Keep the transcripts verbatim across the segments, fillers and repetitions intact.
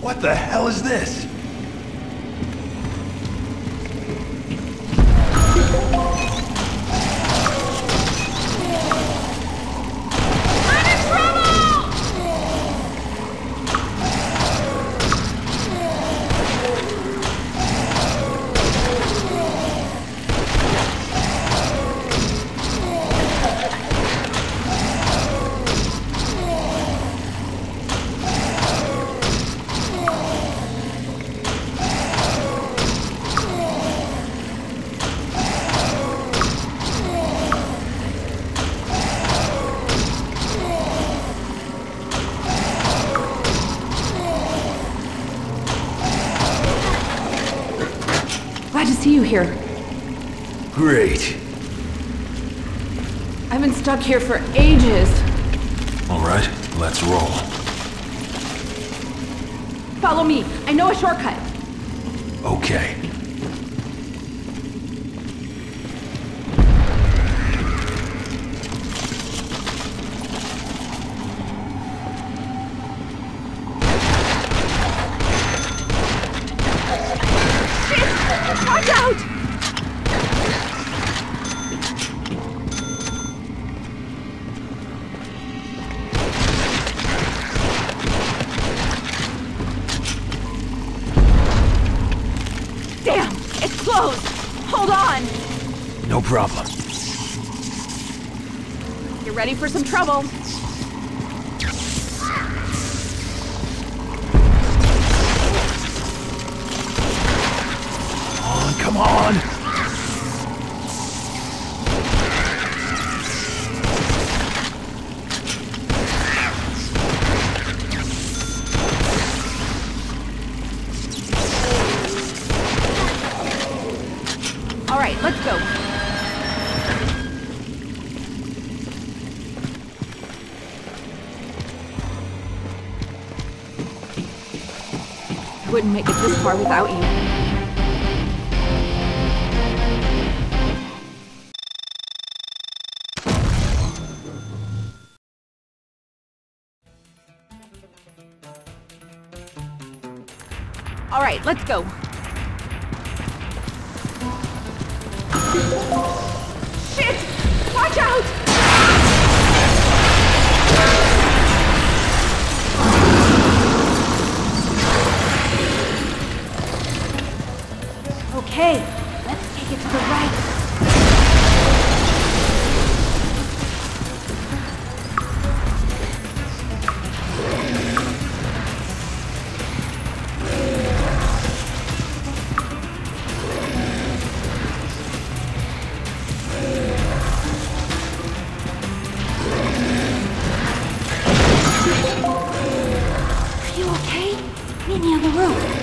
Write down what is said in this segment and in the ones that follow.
What the hell is this? Glad to see you here. Great. I've been stuck here for ages. All right, let's roll. Follow me. I know a shortcut. Okay. Watch out! Damn! It's closed! Hold on! No problem. You're ready for some trouble. Come on! All right, let's go. I wouldn't make it this far without you. All right, let's go. Shit! Watch out! Okay, let's take it to the right. Meet me on the roof.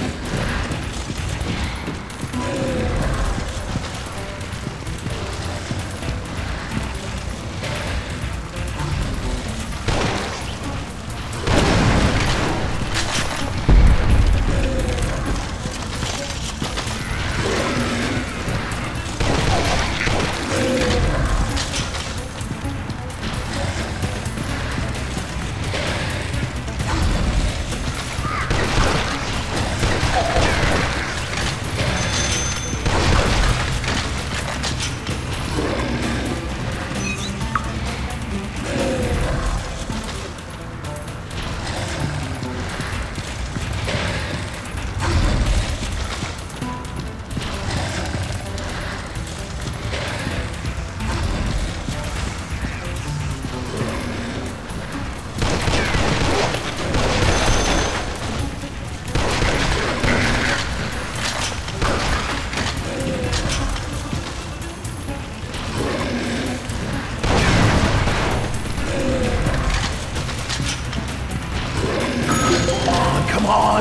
Come on!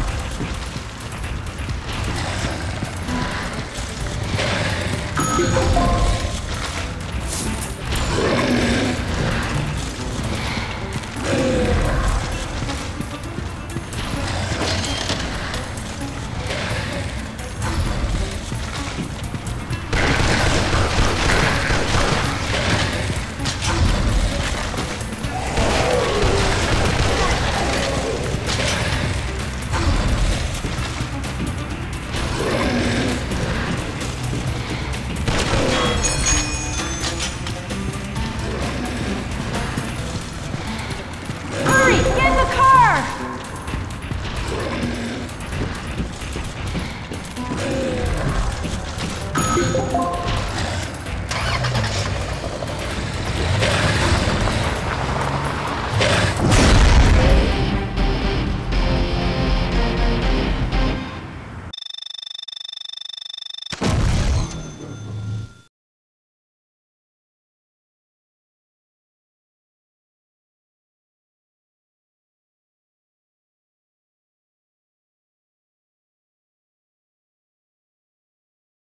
People